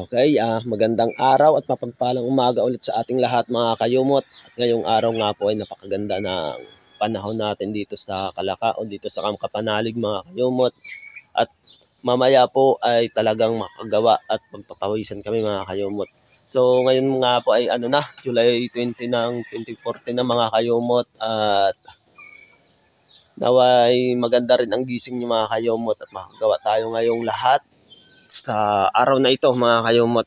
Okay, magandang araw at mapagpalang umaga ulit sa ating lahat mga kayumot. At ngayong araw nga po ay napakaganda ng panahon natin dito sa Kalaka o dito sa Kamkapanalig mga kayumot. At mamaya po ay talagang makagawa at magpapawisan kami mga kayumot. So ngayon nga po ay July 20 ng 2014 na mga kayumot. At naway maganda rin ang gising niyo mga kayumot at makagawa tayo ngayong lahat sa araw na ito mga kayumot.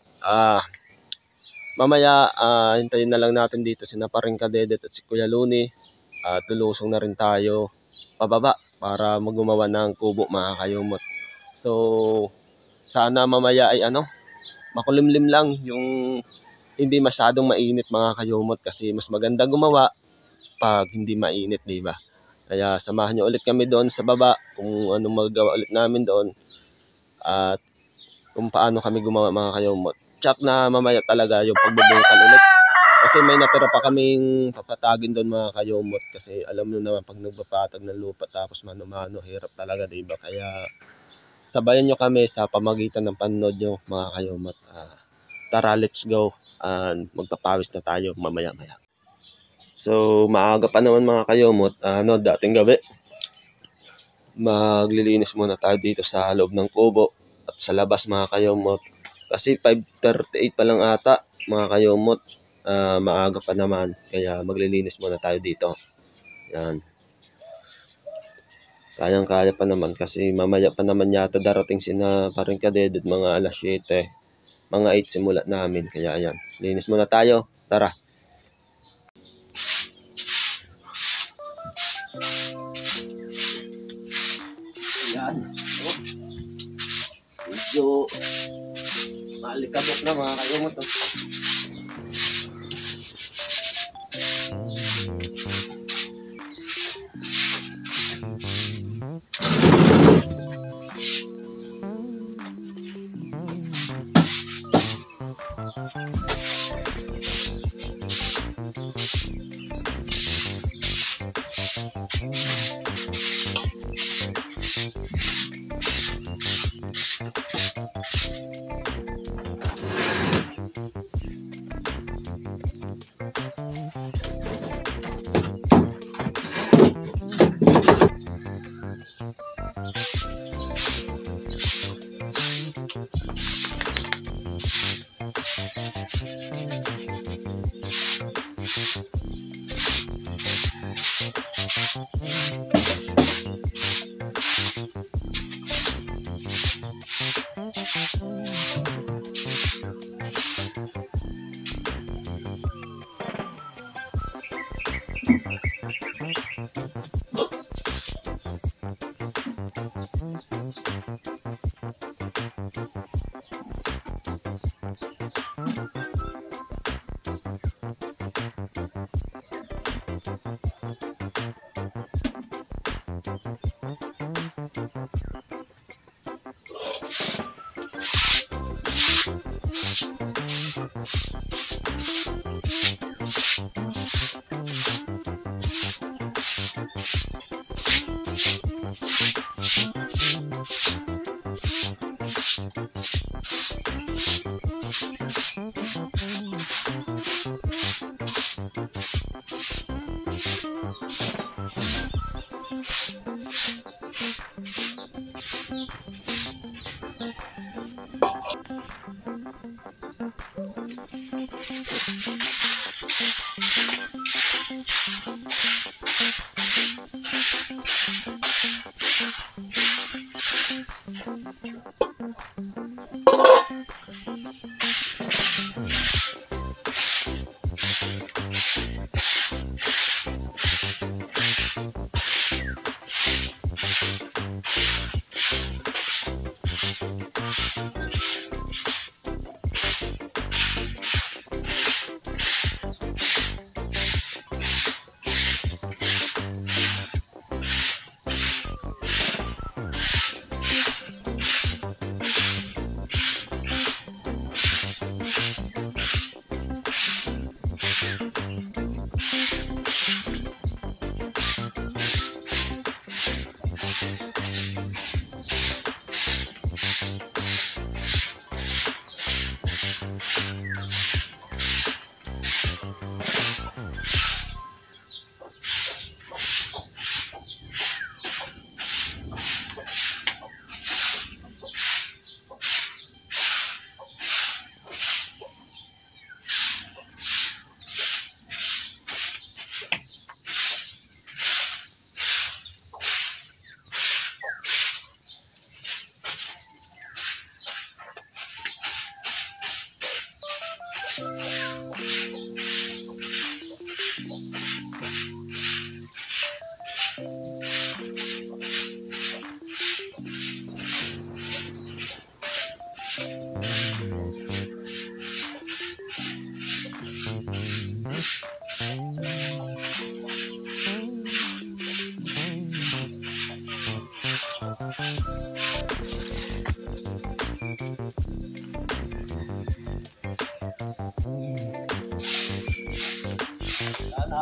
Mamaya hintayin na lang natin dito si Naparing Kadedet at si Kuya Luni at lulusong na rin tayo pababa para magumawa ng kubo mga kayumot. So sana mamaya ay makulimlim lang, yung hindi masyadong mainit mga kayumot, kasi mas maganda gumawa pag hindi mainit, di ba? Kaya samahan niyo ulit kami doon sa baba kung anong magawa ulit namin doon at kung paano kami gumawa mga kayumot. Tsak na mamaya talaga yung pagbubungkal ulit. Kasi may natira pa kaming papatagin doon mga kayumot. Kasi alam nyo naman pag nagpapatag ng lupa tapos mano-mano, hirap talaga, diba? Kaya sabayan nyo kami sa pamagitan ng panonood nyo mga kayumot. Tara, let's go. Magpapawis na tayo mamaya-maya. So maaga pa naman mga kayumot. Dating gabi, maglilinis muna tayo dito sa loob ng kubo at sa labas mga kayumot. Kasi 5:38 pa lang ata mga kayumot. Maaga pa naman, kaya maglilinis muna tayo dito. Yan. Kayang-kaya pa naman kasi mamaya pa naman yata darating si Naparing Kadedet mga alas 7. Mga 8 simula namin. Kaya ayan, linis muna tayo. Tara. Ayan. Medyo malikabok na mga kayumot.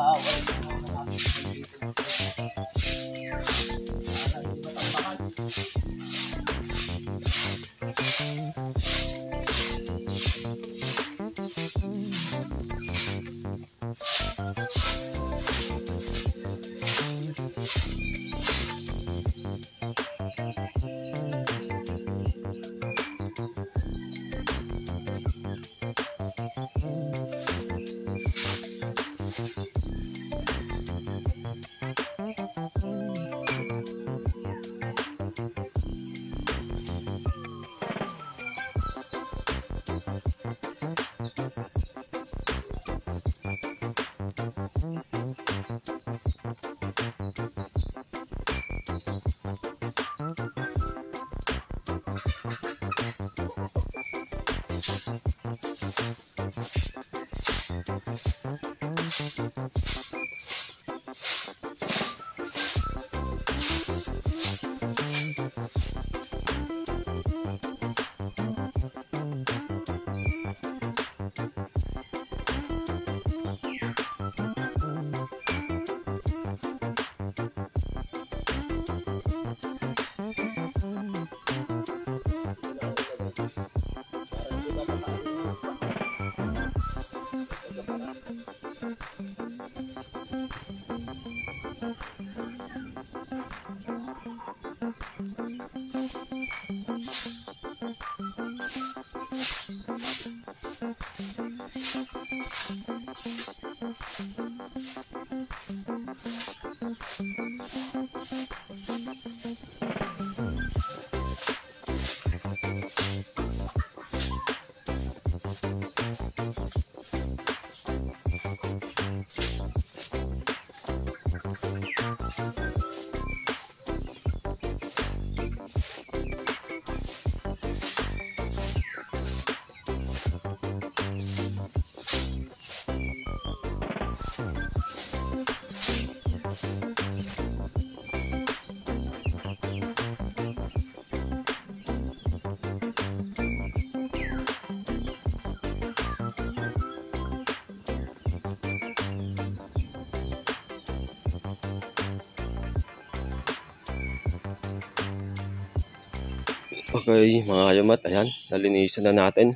Okay, mga kayamat, ayan, nalinisan na natin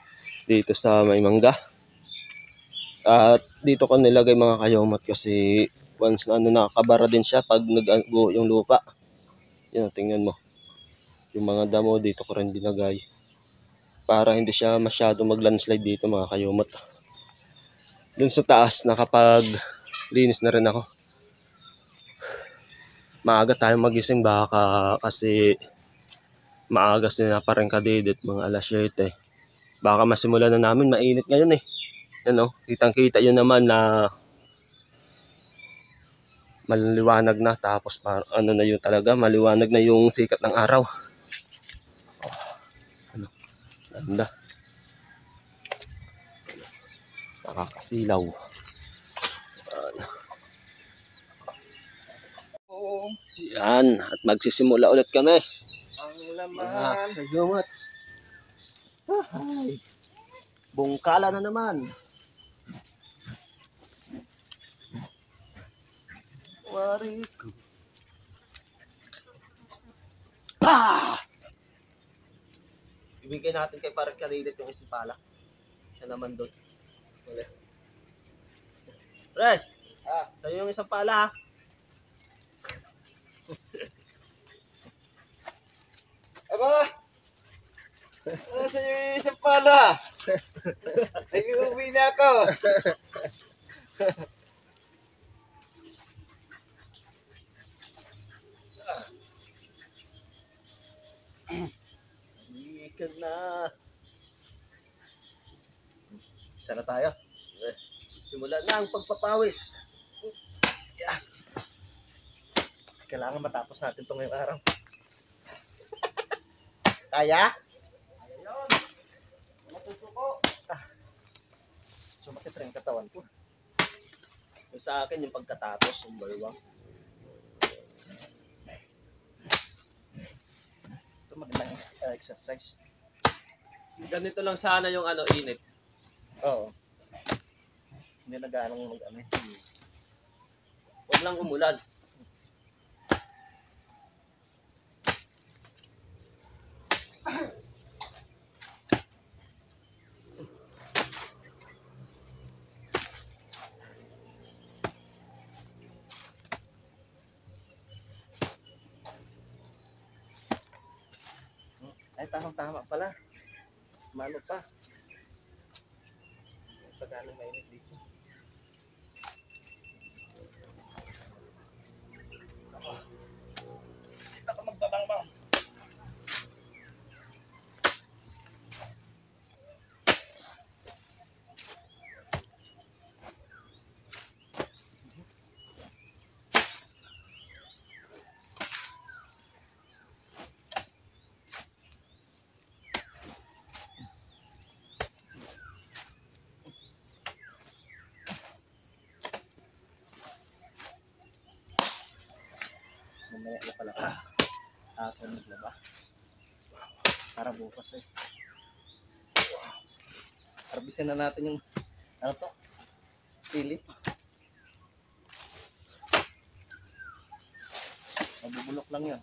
dito sa may mangga. At dito ko nilagay mga kayamat kasi once na nakakabara din siya pag nag-go yung lupa. Yan, tingnan mo. Yung mga damo dito ko rin dinagay para hindi siya masyado mag-landslide dito mga kayamat. Dun sa taas, nakapag-linis na rin ako. Maaga tayo magising baka kasi maaga sila pa rin kadidit, mga alas 7. Baka masimulan na namin, mainit ngayon eh. Ano, kitang-kita yun naman na maliwanag na, tapos ano na yun talaga, maliwanag na yung sikat ng araw. Oh, ano, ganda. Nakakasilaw. Yan, at magsisimula ulit kami. Ang laman. Kayamat. Ay, bungkala na naman. Wari ko. Ibigay natin kay parang kalilit yung isang pala. Siya naman doon. Pre, sa'yo yung isang pala ha. Aba! Ano sa'yo yung isang pala? Nag-uwi na ako. Ikan na. Isa na tayo. Simulan na ang pagpapawis. Yeah. Kailangan matapos natin ito ngayong araw. Kaya? Ayun. Matutuko. Sumakit rin katawan ko. Yung sa akin, yung pagkatapos, yung balwang. Ito magandang exercise. Ganito lang sana yung init. Oo. Hindi na ganong mag-ano. biglang umulan. Ay, tama pala. Mano pa. Pagano mainit dito. Dito ka magbabangbang. Mamaya na pala ka. Ako naglaba. Para bukas eh. Harbisin na natin yung ano to? Pili. Mabubulok lang yan.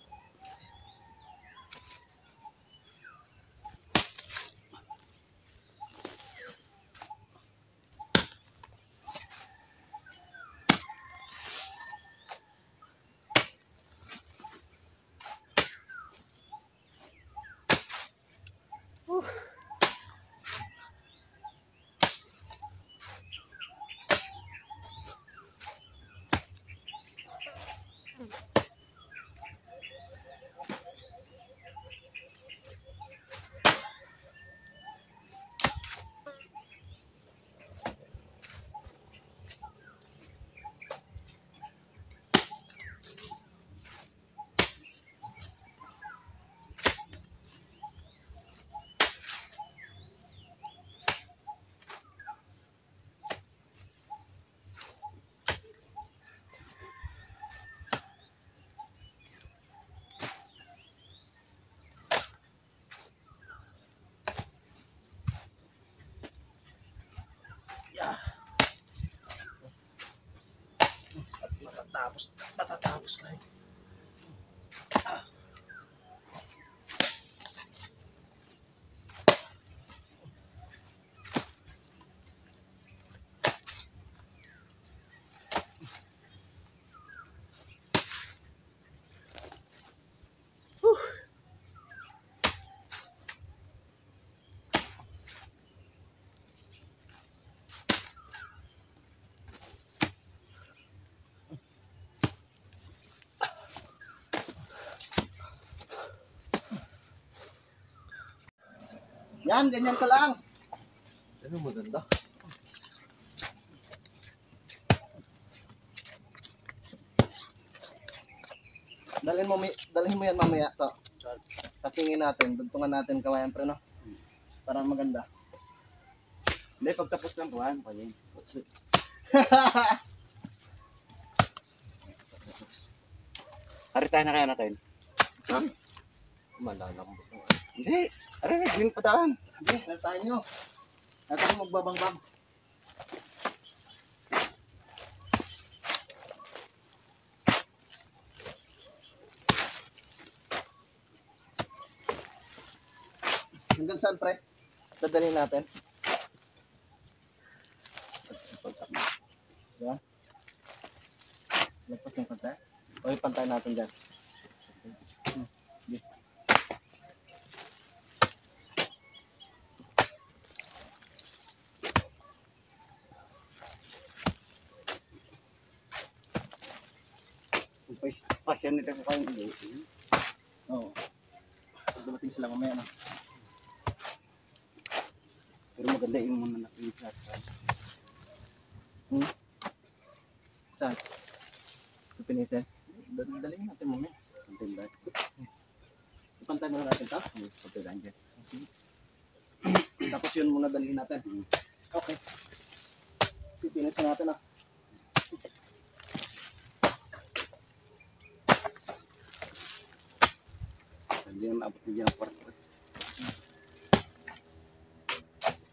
At matatapos na yun. Yan, ganyan ka lang. Ano maganda? Dalhin mo yan mamaya to. Patingin natin, dugtungan natin kawayan pre no. Para maganda. Hindi, pagtapos ng buwan, pa yun. Haritahin na kaya natin. Ha? Malalambot mo. Hindi, aray, yung padaan. Hindi, natayin nyo. Natayin magbabangbang. Hanggang saan pre? Dadalhin natin. Yan. Lagpas yung pantay. O yung pantay natin dyan. Pasyan nito ko kayong hindi. Oo. Pag dumating sila mamaya na. Pero maganda yung muna napilit. Saan? Pipinitin? Dalhin natin mamaya. Something like Ipantay muna natin ito. pagkagaan dyan. Tapos yun muna dalhin natin. Okay. Pipinitin natin ah. Hindi na maabot na dyan ang kwarto.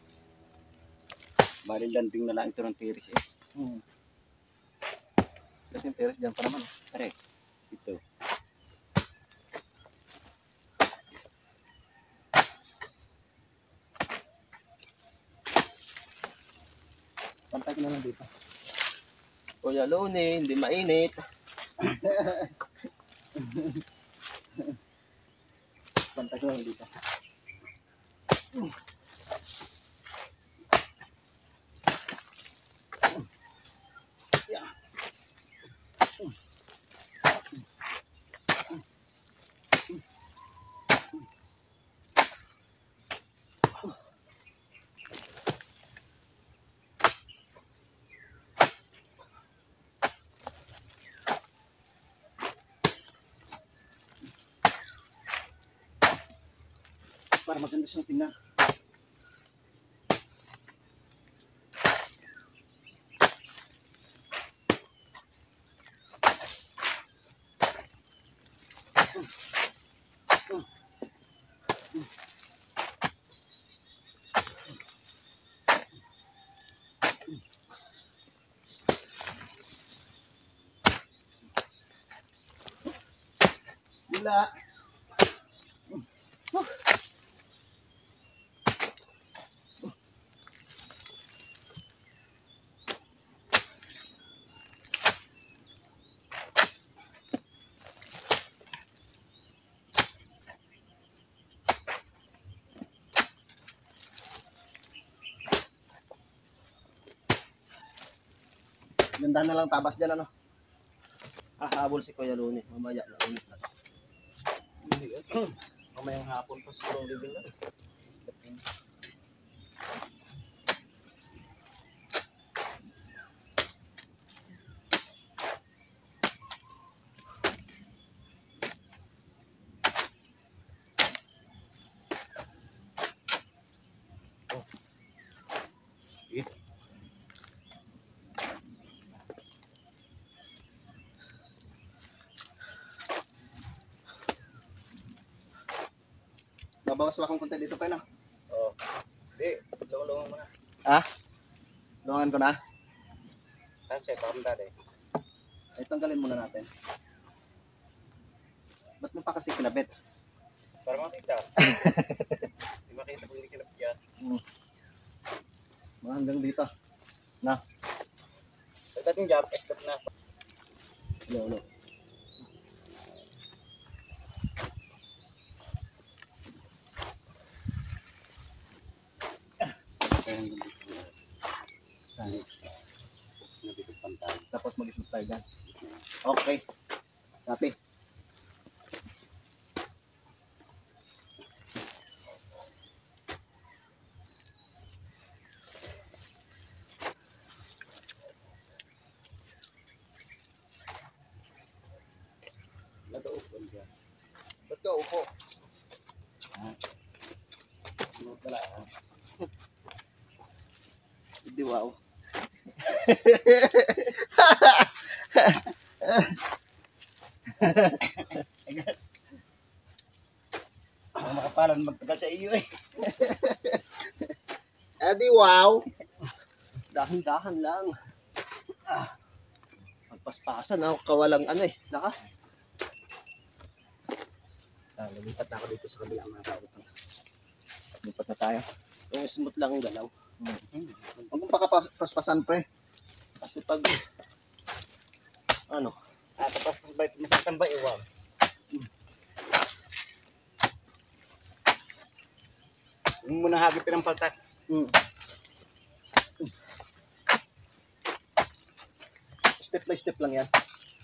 Bali landing na lang ito ng tiris eh. tiris dyan pa naman. Pare, ito. Pantay ko na lang dito. Kuya Luni, hindi mainit. Pantay ko na lang dito. Para maganda siyang tingnan. Wala. Ganda na lang tabas dyan, ano? Hahabol si Kuya Luni. Mamaya na ulit na. Mamayang hapon pa siguro ang living na. Babawas ba akong konti dito pa na? Oo. Hindi, lungan mo na. Ha? Luangan ko na? Kasi, parang dali. Ay, tanggalin muna natin. Ba't mo pa kasi kinabit? Para makita. Hindi makita kung hindi kinapiyat. Mga hanggang dito. Na. Pagdating job, stop na. Ulo. Saan? Nabito pantay. Tapos mag-isip tayo dyan. Okay. Copy. Nag-open dyan. Ba't ka upo? Ano pala? Hindi, wow. Ang makapalan magtagal sa iyo eh. Edi, wow. Dahan-dahan lang. Magpaspasan ako kawalang ano eh. Lakas. Lumipat na ako dito sa kabilang mga kautan. Lipat na tayo. Yung smooth lang ang galaw. Huwag mong pakapaspasan, pre. Kasi pag ano, Tapos masaktan ba iwag? Huwag mo na hagipin ang paltak. Step by step lang yan.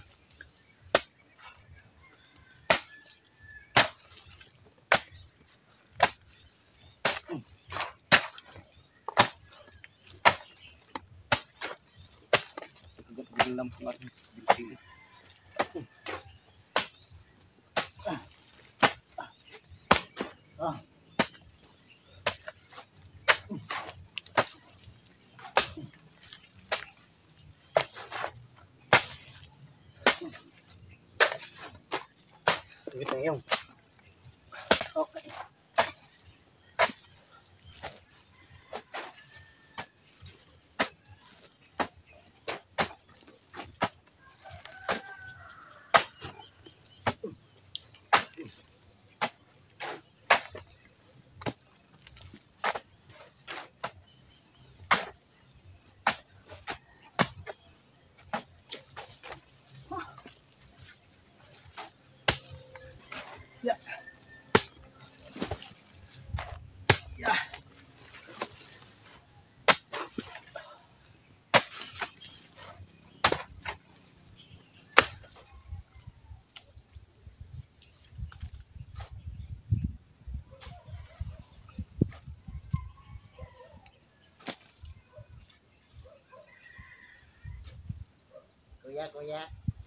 Gagawin lang po natin. Bilpili. Ito na yung. Okay. Kuya.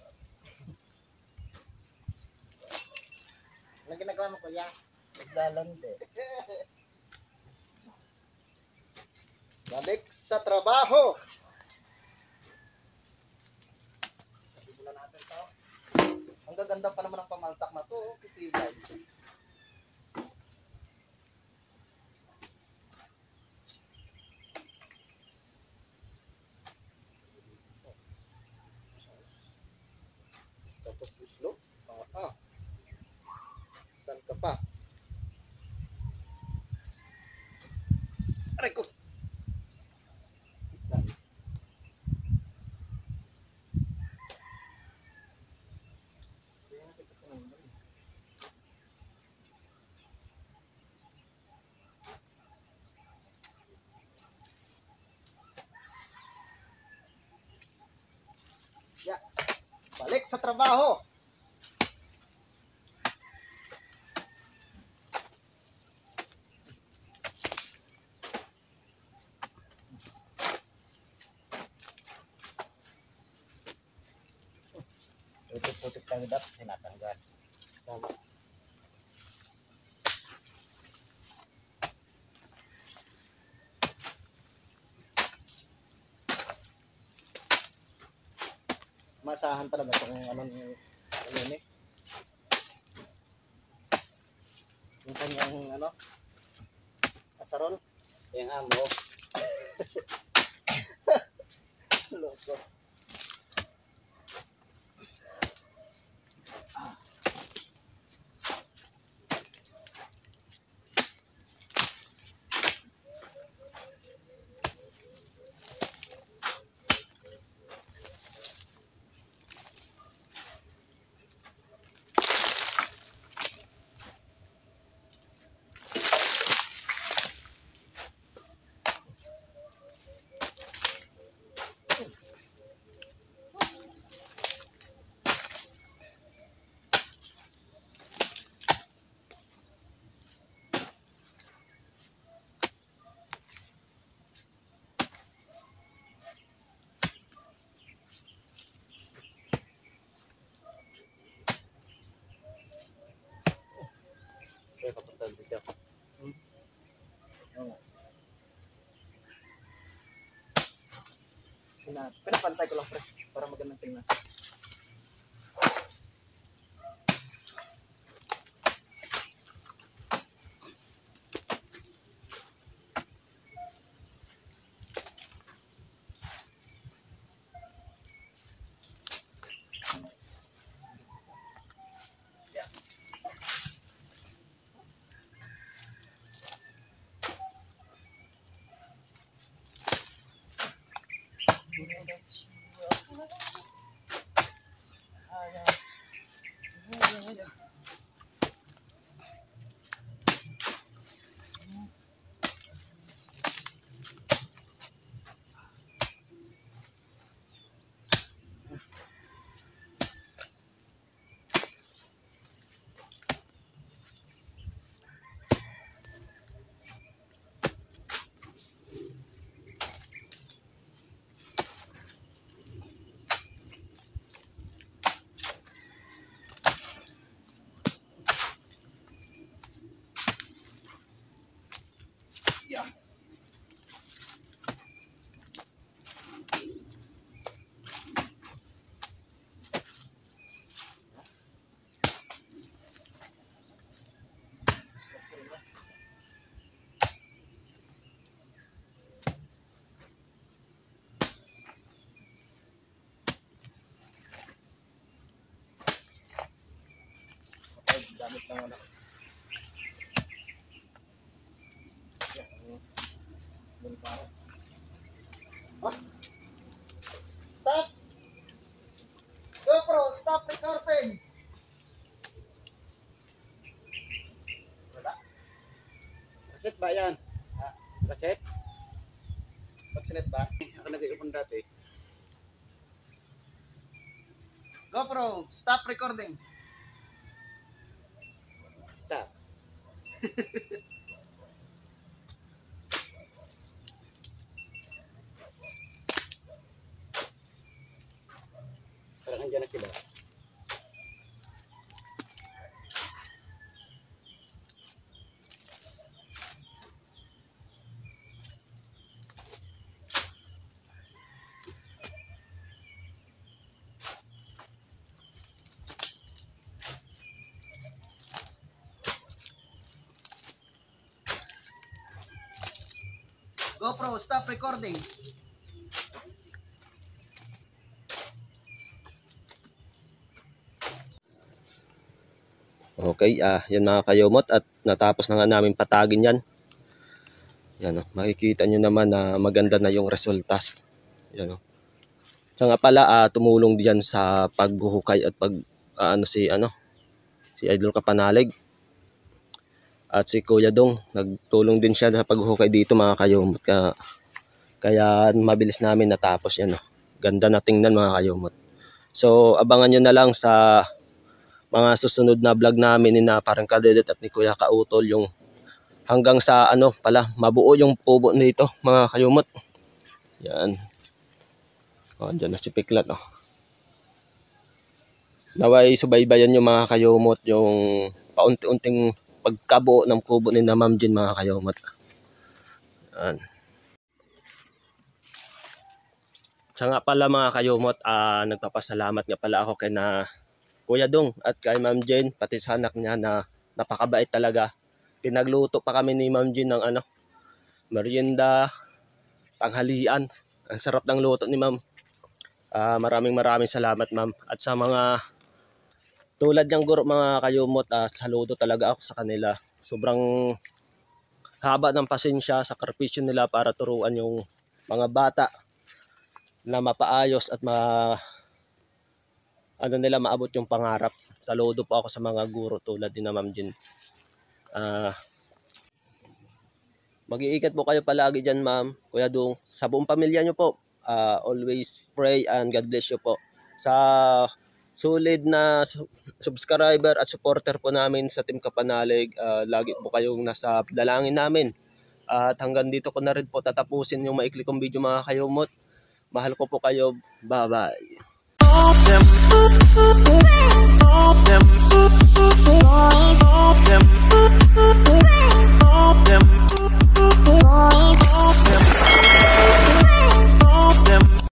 Ano ginagawa mo, kuya? Naglalande. Balik sa trabaho. Simulan natin to. Ang gaganda pa naman ng pamaltak na to. Pitibay. Tapos islo. Saan ka pa? Aray ko. Ya. Balik sa trabaho. Putik-putik ng dap, tinatanggal. Tama. Masahan talaga ito kung anong yun eh. Yung kanyang asarol. Yung amo. Loko. Kaya papunta dito. Pinapantay ko lang, pre, para magandang tingnan. Gamit ng Stop! GoPro, stop recording! Wala. Kaset ba yan? Kaset? Pagsinet ba? Ako nag-iipon dati. GoPro, stop recording! Stop. Nandiyan na sila. GoPro, stop recording. Okay, yan mga kayumot, at natapos na nga namin patagin yan. Yan o, makikita nyo naman na maganda na yung resultas. Yan o. Siya nga pala, tumulong diyan sa pagbuhukay at si Idol Kapanalig. At si Kuya Dong, nagtulong din siya sa paghuhukay dito mga kayumot. Kaya mabilis namin natapos yan o. Ganda na tingnan mga kayumot. So abangan nyo na lang sa mga susunod na vlog namin ni na Parang Kadedet at ni Kuya Kautol, yung hanggang sa mabuo yung kubo nito mga kayumot. Yan. Andyan na si Piklat o. Naway subaybayan yung mga kayumot, yung paunti-unting pagkabuo ng kubo ni na Ma'am Jean mga kayumot. Yan. Siya nga pala mga kayumot, nagpapasalamat nga pala ako kay na Kuya Dong at kay Ma'am Jean, pati sa anak niya na napakabait talaga. Pinagluto pa kami ni Ma'am Jean ng merienda, tanghalian. Ang sarap ng luto ni Ma'am. Maraming salamat Ma'am. At sa mga tulad niyang guro mga kayumot, saludo talaga ako sa kanila. Sobrang haba ng pasensya, sakripisyo nila para turuan yung mga bata na mapaayos at maabot yung pangarap. Saludo po ako sa mga guro tulad ni na Ma'am Jean. Mag-iingat po kayo palagi dyan Ma'am, Kuya Dong. Sa buong pamilya nyo po, always pray and God bless you po. Sa solid na subscriber at supporter po namin sa Team Kapanalig, lagi po kayong nasa dalangin namin. At hanggang dito ko na rin po tatapusin yung maikli kong video mga kayumot. Mahal ko po kayo. Bye-bye. Them